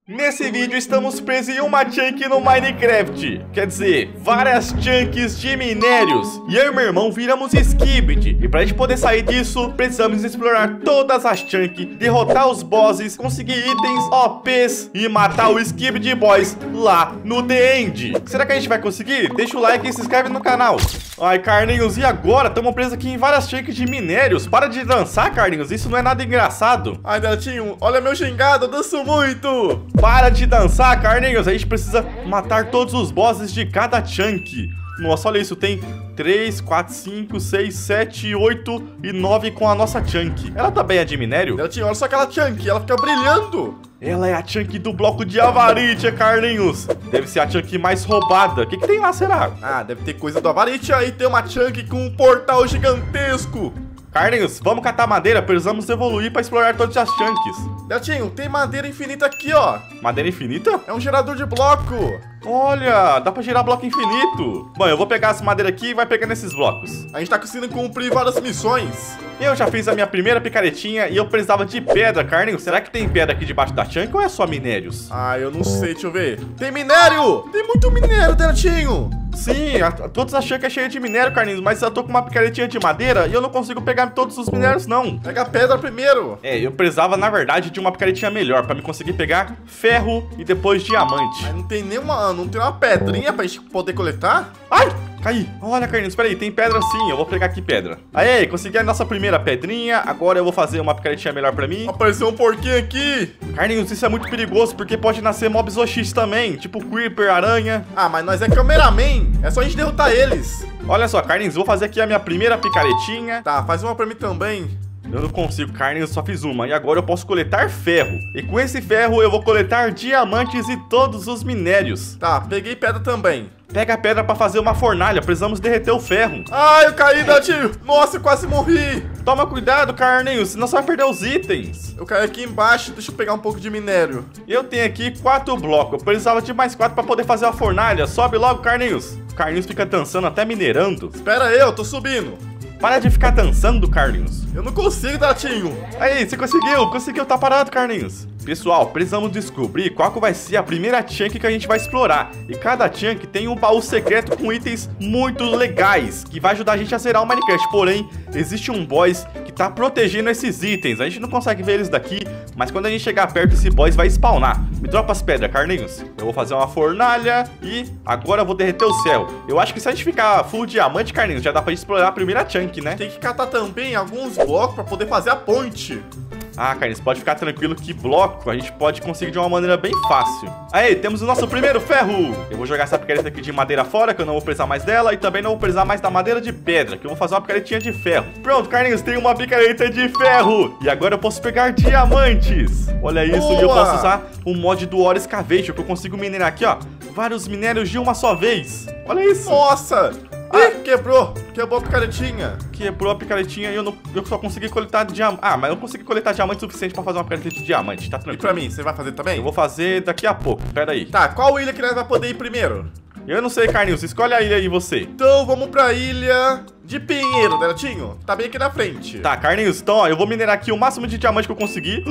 Nesse vídeo estamos presos em uma chunk no Minecraft. Quer dizer, várias chunks de minérios. E eu e meu irmão viramos Skibidi. E pra gente poder sair disso, precisamos explorar todas as chunks, derrotar os bosses, conseguir itens OPs e matar o Skibidi Boys lá no The End. Será que a gente vai conseguir? Deixa o like e se inscreve no canal. Ai, Carlinhos, e agora? Estamos presos aqui em várias chunks de minérios. Para de dançar, Carlinhos, isso não é nada engraçado. Ai, Netinho, olha meu gingado, eu danço muito. Para de dançar, Carlinhos. A gente precisa matar todos os bosses de cada chunk. Nossa, olha isso. Tem 3, 4, 5, 6, 7, 8 e 9 com a nossa chunk. Ela também é de minério? Netinho, olha só aquela chunk. Ela fica brilhando. Ela é a chunk do bloco de Avaritia, Carlinhos. Deve ser a chunk mais roubada. O que tem lá, será? Ah, deve ter coisa do Avaritia. E tem uma chunk com um portal gigantesco. Carlinhos, vamos catar madeira. Precisamos evoluir para explorar todas as chunks. Netinho, tem madeira infinita aqui, ó. Madeira infinita? É um gerador de bloco. Olha, dá pra gerar bloco infinito. Bom, eu vou pegar essa madeira aqui e vai pegando esses blocos. A gente tá conseguindo cumprir várias missões. Eu já fiz a minha primeira picaretinha e eu precisava de pedra, Carlinhos. Será que tem pedra aqui debaixo da chunk ou é só minérios? Ah, eu não sei, deixa eu ver. Tem minério! Tem muito minério, Netinho. Sim, todas as chunks é cheia de minério, Carlinhos, mas eu tô com uma picaretinha de madeira e eu não consigo pegar todos os minérios, não. Pega a pedra primeiro. É, eu precisava, na verdade, de uma picaretinha melhor pra me conseguir pegar ferro e depois diamante. Mas não tem uma pedrinha pra gente poder coletar? Ai! Caí. Olha, Carlinhos, peraí, tem pedra sim, eu vou pegar aqui pedra. Aí, consegui a nossa primeira pedrinha, agora eu vou fazer uma picaretinha melhor pra mim. Apareceu um porquinho aqui. Carlinhos, isso é muito perigoso, porque pode nascer mobs OX também, tipo Creeper, aranha. Ah, mas nós é cameraman, é só a gente derrotar eles. Olha só, Carlinhos, vou fazer aqui a minha primeira picaretinha. Tá, faz uma pra mim também. Eu não consigo, Carlinhos, eu só fiz uma. E agora eu posso coletar ferro. E com esse ferro eu vou coletar diamantes e todos os minérios. Tá, peguei pedra também. Pega a pedra pra fazer uma fornalha, precisamos derreter o ferro. Ai, eu caí, Netinho. Nossa, eu quase morri. Toma cuidado, Carlinhos, senão você vai perder os itens. Eu caí aqui embaixo, deixa eu pegar um pouco de minério. Eu tenho aqui 4 blocos, eu precisava de mais 4 pra poder fazer a fornalha. Sobe logo, Carlinhos. O Carlinhos fica dançando até minerando. Espera aí, eu tô subindo. Para de ficar dançando, Carlinhos. Eu não consigo, Netinho. Aí, você conseguiu, tá parado, Carlinhos. Pessoal, precisamos descobrir qual que vai ser a primeira chunk que a gente vai explorar. E cada chunk tem um baú secreto com itens muito legais, que vai ajudar a gente a zerar o Minecraft. Porém, existe um boss que tá protegendo esses itens. A gente não consegue ver eles daqui, mas quando a gente chegar perto, esse boss vai spawnar. Me dropa as pedras, Carlinhos. Eu vou fazer uma fornalha e agora eu vou derreter o céu. Eu acho que se a gente ficar full diamante, Carlinhos, já dá pra gente explorar a primeira chunk, né? Tem que catar também alguns blocos pra poder fazer a ponte. Ah, Carlinhos, pode ficar tranquilo que bloco a gente pode conseguir de uma maneira bem fácil. Aí, temos o nosso primeiro ferro. Eu vou jogar essa picareta aqui de madeira fora, que eu não vou precisar mais dela. E também não vou precisar mais da madeira de pedra, que eu vou fazer uma picaretinha de ferro. Pronto, Carlinhos, tem uma picareta de ferro. E agora eu posso pegar diamantes. Olha isso, Boa! E eu posso usar o mod do Ore Excavation, que eu consigo minerar aqui, ó, vários minérios de uma só vez. Olha isso. Nossa! Ai, quebrou a picaretinha. Quebrou a picaretinha e eu só consegui coletar diamante. Ah, mas eu consegui coletar diamante suficiente pra fazer uma picareta de diamante, tá tranquilo. E pra mim, você vai fazer também? Eu vou fazer daqui a pouco, pera aí. Tá, qual ilha que nós vai poder ir primeiro? Eu não sei, Carlinhos, escolhe a ilha aí você. Então vamos pra ilha de Pinheiro, Netinho. Tá bem aqui na frente. Tá, Carlinhos, então ó, eu vou minerar aqui o máximo de diamante que eu conseguir.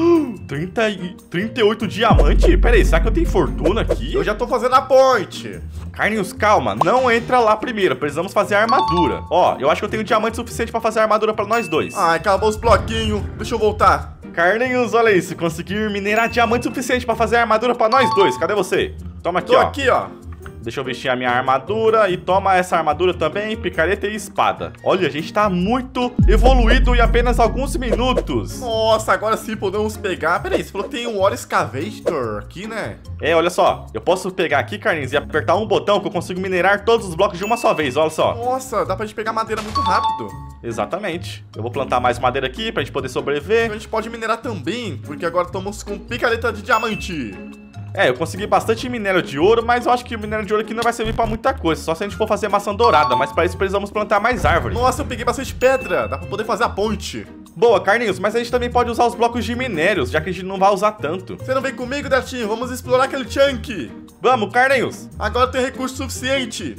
38 diamantes? Pera aí, será que eu tenho fortuna aqui? Eu já tô fazendo a ponte. Carlinhos, calma, não entra lá primeiro, precisamos fazer a armadura. Ó, eu acho que eu tenho diamante suficiente pra fazer a armadura pra nós dois. Ai, acabou os bloquinhos. Deixa eu voltar. Carlinhos, olha isso, consegui minerar diamante suficiente pra fazer a armadura pra nós dois. Cadê você? Toma aqui, Tô ó. aqui, ó. Deixa eu vestir a minha armadura e toma essa armadura também, picareta e espada. Olha, a gente tá muito evoluído em apenas alguns minutos. Nossa, agora sim podemos pegar. Pera aí, você falou que tem um Ore Excavator aqui, né? É, olha só, eu posso pegar aqui, Carlinhos, e apertar um botão que eu consigo minerar todos os blocos de uma só vez, olha só. Nossa, dá pra gente pegar madeira muito rápido. Exatamente. Eu vou plantar mais madeira aqui pra gente poder sobreviver. A gente pode minerar também, porque agora estamos com picareta de diamante. É, eu consegui bastante minério de ouro, mas eu acho que o minério de ouro aqui não vai servir pra muita coisa, só se a gente for fazer maçã dourada, mas pra isso precisamos plantar mais árvores. Nossa, eu peguei bastante pedra, dá pra poder fazer a ponte. Boa, Carlinhos, mas a gente também pode usar os blocos de minérios, já que a gente não vai usar tanto. Você não vem comigo, Netinho? Vamos explorar aquele chunk. Vamos, Carlinhos. Agora tem recurso suficiente.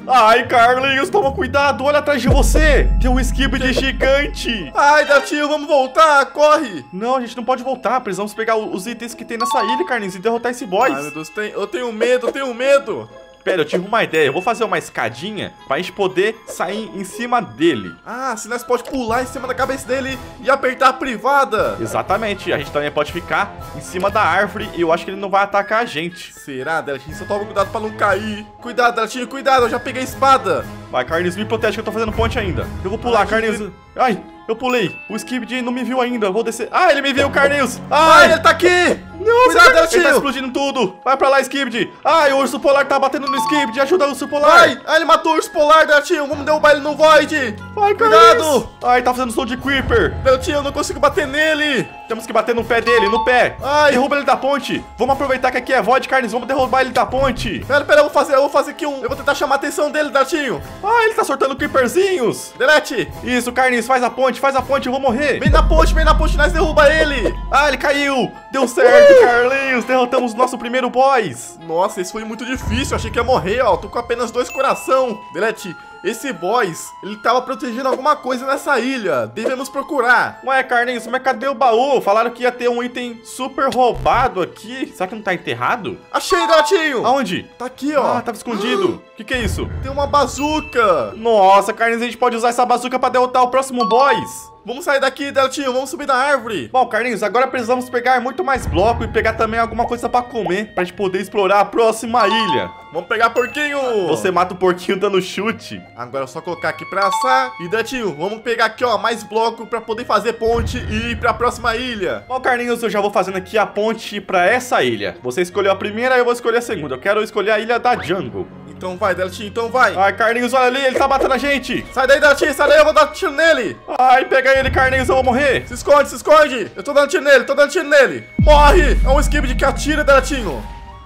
Ai, Carlinhos, toma cuidado, olha atrás de você. Tem um Skibidi gigante. Ai, Deltinho, vamos voltar, corre. Não, a gente não pode voltar, precisamos pegar os itens que tem nessa ilha, Carlinhos, e derrotar esse boss. Ai, meu Deus, eu tenho medo, eu tenho medo. Pera, eu tive uma ideia. Eu vou fazer uma escadinha pra gente poder sair em cima dele. Ah, se nós pode pular em cima da cabeça dele e apertar a privada. Exatamente. A gente também pode ficar em cima da árvore e eu acho que ele não vai atacar a gente. Será, Deltinho? Só toma cuidado pra não cair. Cuidado, Deltinho, cuidado. Eu já peguei a espada. Vai, Carlinhos, me protege que eu tô fazendo ponte ainda. Eu vou pular, Carlinhos. Ai, eu pulei. O Skibidi não me viu ainda. Eu vou descer. Ah, ele me viu, Carlinhos. Ai, ele tá aqui. Nossa, cuidado, Deltinho. Ele tá explodindo tudo. Vai pra lá, Skibidi. Ai, o urso polar tá batendo no Skibidi. Ajuda o urso polar. Ai, ele matou o urso polar, Deltinho. Vamos derrubar ele no Void. Vai, cuidado. Ai, tá fazendo som de Creeper. Deltinho, eu não consigo bater nele. Temos que bater no pé dele, no pé. Ai. Derruba ele da ponte. Vamos aproveitar que aqui é Void, Carlinhos. Vamos derrubar ele da ponte. Pera, eu vou fazer aqui eu vou tentar chamar a atenção dele, Deltinho. Ah, ele tá soltando Creeperzinhos. Delete. Isso, Carlinhos, faz a ponte, eu vou morrer. Vem na ponte, nós derruba ele. Ah, ele caiu. Deu certo, Carlinhos. Derrotamos o nosso primeiro boss. Nossa, isso foi muito difícil. Achei que ia morrer, ó. Tô com apenas 2 coração. Delete. Esse boss, ele tava protegendo alguma coisa nessa ilha. Devemos procurar. Ué, Carlinhos, mas cadê o baú? Falaram que ia ter um item super roubado aqui. Será que não tá enterrado? Achei, Delatinho. Aonde? Tá aqui, ó. Ah, tava escondido. O que é isso? Tem uma bazuca. Nossa, Carlinhos, a gente pode usar essa bazuca pra derrotar o próximo boss. Vamos sair daqui, Delatinho. Vamos subir na árvore. Bom, Carlinhos, agora precisamos pegar muito mais bloco e pegar também alguma coisa pra comer, pra gente poder explorar a próxima ilha. Vamos pegar porquinho. Você mata o porquinho dando chute. Agora é só colocar aqui pra assar. E, Delatinho, vamos pegar aqui, ó, mais bloco pra poder fazer ponte e ir pra próxima ilha. Bom, Carlinhos, eu já vou fazendo aqui a ponte pra essa ilha. Você escolheu a primeira, eu vou escolher a segunda. Eu quero escolher a ilha da Jungle. Então vai, Delatinho, então vai. Ai, Carlinhos, olha ali, ele tá matando a gente. Sai daí, Delatinho, sai daí, eu vou dar tiro nele. Ai, pega ele, Carlinhos, eu vou morrer. Se esconde, se esconde. Eu tô dando tiro nele, Morre. É um Skibidi que atira, Delatinho.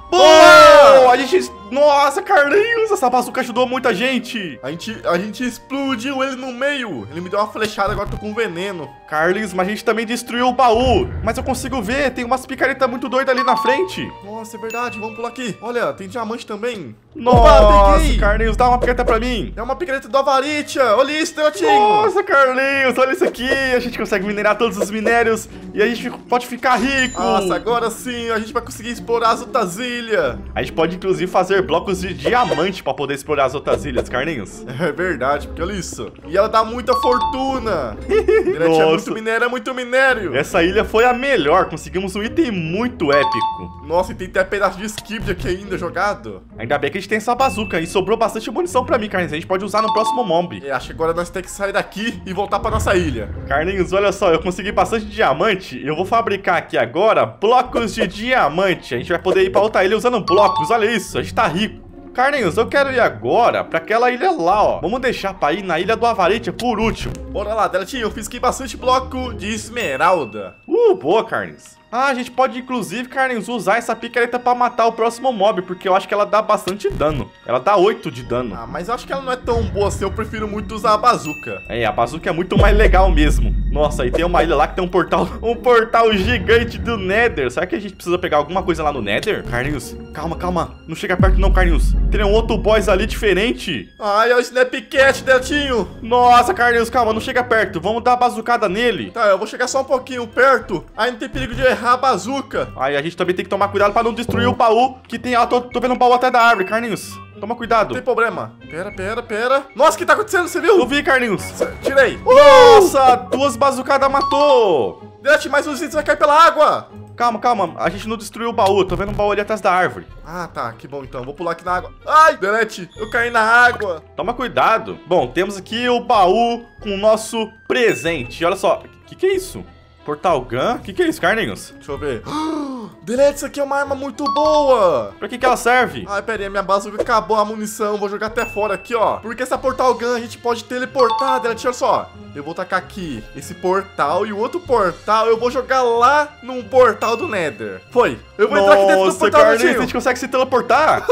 Boa! A gente... Nossa, Carlinhos, essa bazuca ajudou muita gente. A gente explodiu ele no meio. Ele me deu uma flechada, agora tô com veneno. Carlinhos, mas a gente também destruiu o baú. Mas eu consigo ver, tem umas picaretas muito doidas ali na frente. Nossa, é verdade, vamos pular aqui. Olha, tem diamante também. Nossa, peguei. Carlinhos, dá uma picareta pra mim. É uma picareta do Avaritia. Olha isso, Delatinho. Nossa, Carlinhos, olha isso aqui. A gente consegue minerar todos os minérios e a gente pode ficar rico. Nossa, agora sim, a gente vai conseguir explorar as outras ilhas. A gente pode, inclusive, fazer blocos de diamante pra poder explorar as outras ilhas, Carlinhos. É verdade, porque olha isso. E ela dá muita fortuna. Nossa. É muito minério. Essa ilha foi a melhor. Conseguimos um item muito épico. Nossa, e tem até pedaço de Skibidi aqui ainda jogado. Ainda bem que a gente tem essa bazuca e sobrou bastante munição pra mim, Carlinhos. A gente pode usar no próximo mob. Acho que agora nós temos que sair daqui e voltar pra nossa ilha. Carlinhos, olha só, eu consegui bastante diamante. Eu vou fabricar aqui agora blocos de diamante. A gente vai poder ir pra outra ilha usando blocos. Olha isso, a gente tá rico. Carlinhos, eu quero ir agora pra aquela ilha lá, ó. Vamos deixar pra ir na ilha do Avaritia por último. Bora lá, Delatinho, eu fiz aqui bastante bloco de esmeralda. Boa, Carlinhos. Ah, a gente pode, inclusive, Carlinhos, usar essa picareta pra matar o próximo mob, porque eu acho que ela dá bastante dano. Ela dá 8 de dano. Ah, mas eu acho que ela não é tão boa assim, eu prefiro muito usar a bazuca. É, a bazuca é muito mais legal mesmo. Nossa, e tem uma ilha lá que tem um portal gigante do Nether. Será que a gente precisa pegar alguma coisa lá no Nether? Carlinhos, calma. Não chega perto não, Carlinhos. Tem um outro boss ali diferente. Ai, é o Snapcat, Delatinho. Nossa, Carlinhos, calma, não chega perto. Vamos dar a bazucada nele. Tá, eu vou chegar só um pouquinho perto. Aí não tem perigo de errar a bazuca. Aí a gente também tem que tomar cuidado pra não destruir o baú que tem... Ah, tô vendo um baú até da árvore, Carlinhos. Toma cuidado. Não tem problema. Pera. Nossa, o que tá acontecendo? Você viu? Eu vi, Carlinhos. Tirei. Nossa, 2 bazucadas matou. Delete, mais uns itens vai cair pela água. Calma. A gente não destruiu o baú. Tô vendo um baú ali atrás da árvore. Ah, tá. Que bom, então. Vou pular aqui na água. Ai, Delete, eu caí na água. Toma cuidado. Bom, temos aqui o baú com o nosso presente. Olha só. O que é isso? Portal Gun? O que é isso, Carlinhos? Deixa eu ver. Delete, isso aqui é uma arma muito boa. Pra que ela serve? Ai, pera aí, minha bazuca acabou a munição. Vou jogar até fora aqui, ó. Porque essa Portal Gun a gente pode teleportar, Delete. Olha só. Eu vou tacar aqui esse portal e o outro portal eu vou jogar lá num portal do Nether. Foi. Eu vou entrar aqui dentro do portal, Carlinhos, a gente consegue se teleportar?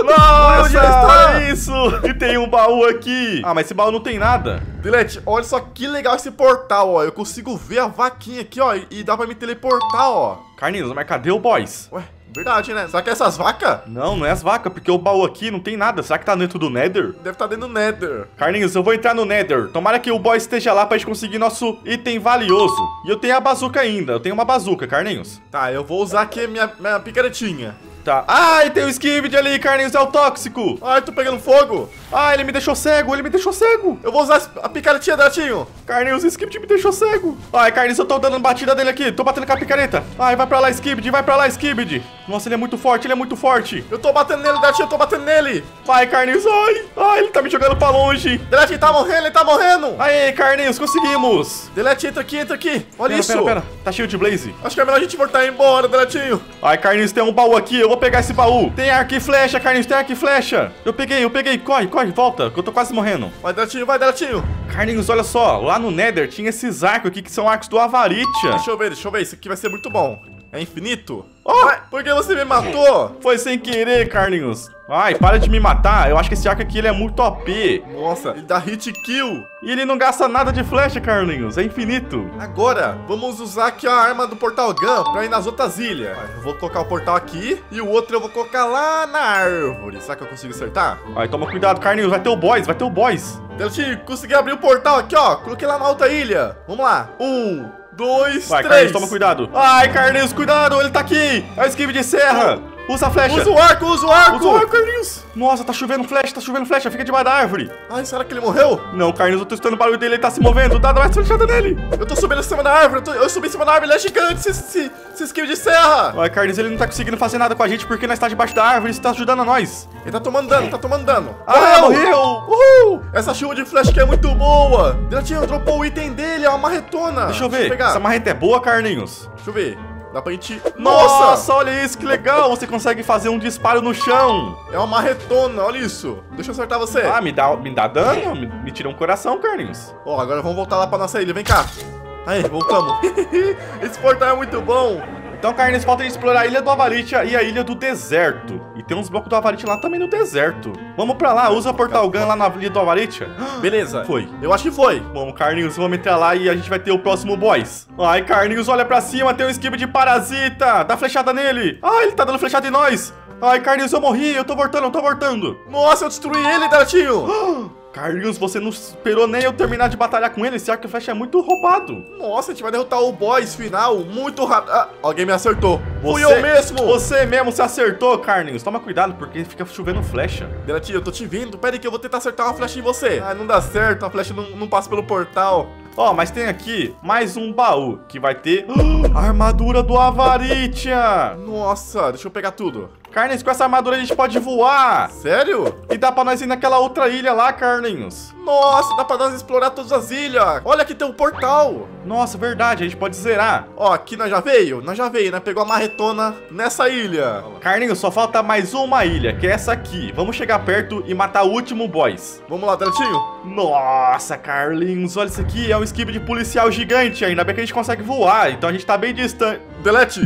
Nossa, isso! E tem um baú aqui. Ah, mas esse baú não tem nada. Delete, olha só que legal esse portal, ó. Eu consigo ver a vaquinha aqui, ó. E dá pra me teleportar, ó. Carlinhos, mas cadê o boss? Ué, Verdade, né? Será que é essas vacas? Não, não é as vacas, porque o baú aqui não tem nada. Será que tá dentro do Nether? Deve estar dentro do Nether. Carlinhos, eu vou entrar no Nether. Tomara que o boy esteja lá pra gente conseguir nosso item valioso. E eu tenho a bazuca ainda. Eu tenho uma bazuca, Carlinhos. Tá, eu vou usar aqui minha picaretinha. Tá. Ai, tem o Skibidi ali, Carlinhos, é o tóxico. Ai, tô pegando fogo. Ah, ele me deixou cego, ele me deixou cego. Eu vou usar a picaretinha, Delatinho. Carlinhos, o Skibidi me deixou cego. Ai, Carlinhos, eu tô dando batida dele aqui. Tô batendo com a picareta. Ai, vai pra lá, Skibidi, vai pra lá, Skibidi. Nossa, ele é muito forte, ele é muito forte. Eu tô batendo nele, Delatinho, eu tô batendo nele. Vai, Carlinhos, ai. Ai, ele tá me jogando pra longe. Delatinho tá morrendo, ele tá morrendo. Aê, Carlinhos, conseguimos. Delatinho, entra aqui. Olha isso. Pera. Tá cheio de blaze. Acho que é melhor a gente voltar embora, Delatinho. Ai, Carlinhos, tem um baú aqui, eu vou pegar esse baú. Tem arco e flecha, Carlinhos, tem arco e flecha. Eu peguei. Corre, volta, que eu tô quase morrendo. Vai, Delatinho. Carlinhos, olha só, lá no Nether tinha esses arcos aqui que são arcos do Avaritia. Deixa eu ver, isso aqui vai ser muito bom. É infinito? Oh! Ué, por que você me matou? Foi sem querer, Carlinhos. Ai, para de me matar. Eu acho que esse arco aqui ele é muito OP. Nossa, ele dá hit kill. E ele não gasta nada de flecha, Carlinhos. É infinito. Agora, vamos usar aqui a arma do Portal Gun pra ir nas outras ilhas. Eu vou colocar o portal aqui e o outro eu vou colocar lá na árvore. Será que eu consigo acertar? Ai, toma cuidado, Carlinhos. Vai ter o boss. Delatinho, consegui abrir o portal aqui, ó. Coloquei lá na outra ilha. Vamos lá. 1, 2, vai, 3. Carlinhos, toma cuidado. Ai, Carlinhos, cuidado. Ele tá aqui. É o Skibidi de serra. Usa a flecha. Usa o arco. Usa o arco, Carlinhos. Nossa, tá chovendo flecha. Fica debaixo da árvore. Ai, será que ele morreu? Não, Carlinhos, eu tô escutando o barulho dele. Ele tá se movendo. Dá mais flechada nele. Eu tô subindo em cima da árvore. Eu subi em cima da árvore. Ele é gigante, esse Skibidi de serra. Ai, Carlinhos, ele não tá conseguindo fazer nada com a gente porque nós tá debaixo da árvore. Isso tá ajudando a nós. Ele tá tomando dano, Ah, morreu. Uhul. Essa chuva de flecha aqui é muito boa. Delatinho, dropou o item dele, é uma marretona. Deixa eu ver. Essa marreta é boa, Carlinhos? Deixa eu ver. Dá pra gente... Nossa, olha isso, que legal. Você consegue fazer um disparo no chão. É uma marretona, olha isso. Deixa eu acertar você. Ah, me dá dano? Me tira um coração, Carlinhos. Ó, agora vamos voltar lá pra nossa ilha. Vem cá. Aí, voltamos. Esse portal é muito bom. Então, Carlinhos, falta a gente explorar a Ilha do Avaritia e a Ilha do Deserto. E tem uns blocos do Avaritia lá também no deserto. Vamos pra lá, usa a Portal Gun lá na Ilha do Avaritia. Beleza. Foi. Eu acho que foi. Vamos, Carlinhos, vamos entrar lá e a gente vai ter o próximo boss. Ai, Carlinhos, olha pra cima, tem um Skibidi de parasita. Dá flechada nele. Ai, ele tá dando flechada em nós. Ai, Carlinhos, eu morri, eu tô voltando. Nossa, eu destruí ele, Delatinho. Carlinhos, você não esperou nem eu terminar de batalhar com ele. Esse arco e flecha é muito roubado. Nossa, a gente vai derrotar o boss final muito rápido. Ah, alguém me acertou. Fui eu mesmo. Você mesmo se acertou, Carlinhos. Toma cuidado, porque fica chovendo flecha. Delatinho, eu tô te vendo. Pera aí que eu vou tentar acertar uma flecha em você. Ah, não dá certo. A flecha não passa pelo portal. Ó, mas tem aqui mais um baú que vai ter a armadura do Avaritia. Nossa, deixa eu pegar tudo. Carlinhos, com essa armadura a gente pode voar. Sério? E dá pra nós ir naquela outra ilha lá, Carlinhos. Nossa, dá pra nós explorar todas as ilhas. Olha, aqui tem um portal. Nossa, verdade, a gente pode zerar. Ó, aqui nós já veio, né? Pegou a marretona nessa ilha. Carlinhos, só falta mais uma ilha, que é essa aqui. Vamos chegar perto e matar o último boss. Vamos lá, Delatinho. Nossa, Carlinhos, olha isso aqui. É um Skibidi de policial gigante. Ainda bem que a gente consegue voar, então a gente tá bem distante. Delete.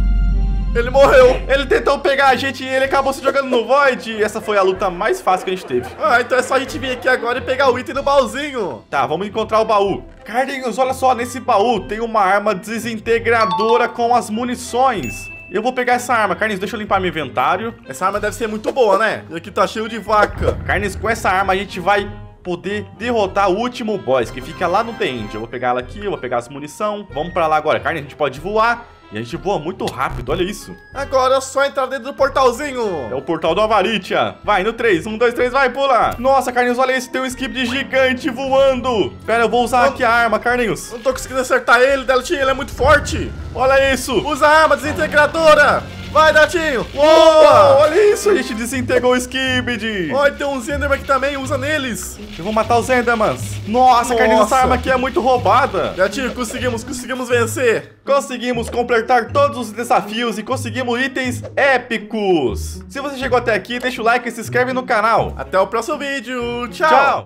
Ele morreu. Ele tentou pegar a gente e ele acabou se jogando no Void. E essa foi a luta mais fácil que a gente teve. Ah, então é só a gente vir aqui agora e pegar o item do baúzinho. Tá, vamos encontrar o baú. Carlinhos, olha só, nesse baú tem uma arma desintegradora com as munições. Eu vou pegar essa arma. Carlinhos, deixa eu limpar meu inventário. Essa arma deve ser muito boa, né? E aqui tá cheio de vaca. Carlinhos, com essa arma a gente vai poder derrotar o último boss, que fica lá no The End. Eu vou pegar ela aqui, eu vou pegar as munição. Vamos pra lá agora. Carlinhos, a gente pode voar. E a gente voa muito rápido, olha isso. Agora é só entrar dentro do portalzinho. É o portal do Avaritia. Vai, no 3, 1, 2, 3, vai, pula. Nossa, Carlinhos, olha isso, tem um Skibidi gigante voando. Pera, eu vou usar aqui a arma, Carlinhos. Não tô conseguindo acertar ele, Delatinho, ele é muito forte. Olha isso. Usa a arma desintegradora. Vai, Delatinho. Boa, olha isso, a gente desintegrou o Skibidi. Olha, tem uns Enderman aqui também, usa neles. Eu vou matar os Endermans. Nossa, Carlinhos, essa arma aqui é muito roubada. Delatinho, conseguimos vencer. Conseguimos completar todos os desafios e conseguimos itens épicos. Se você chegou até aqui, deixa o like e se inscreve no canal. Até o próximo vídeo. Tchau. Tchau.